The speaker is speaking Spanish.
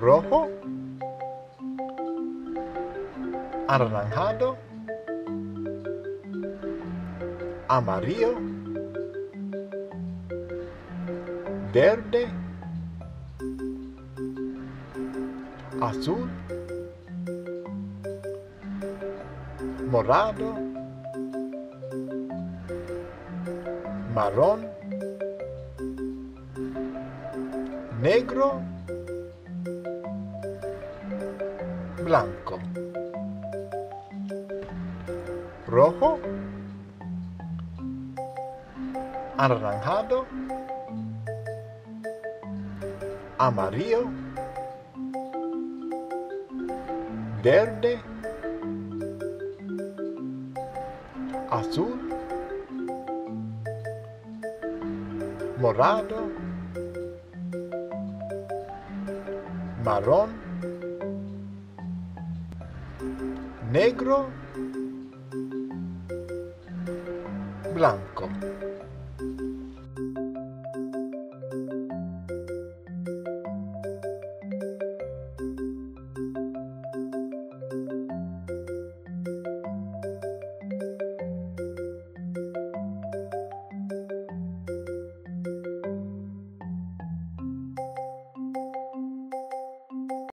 rojo, anaranjado, amarillo, verde, azul, morado, marrón, negro, blanco, rojo, anaranjado, amarillo, verde, azul, morado, marrón, negro, blanco.